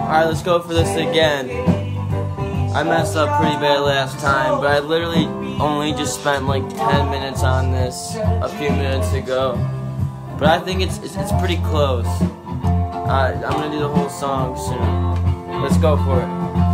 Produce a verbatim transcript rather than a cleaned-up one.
Alright, let's go for this again. I messed up pretty bad last time, but I literally only just spent like ten minutes on this a few minutes ago. But I think it's it's, it's pretty close. Uh, I'm gonna do the whole song soon. Let's go for it.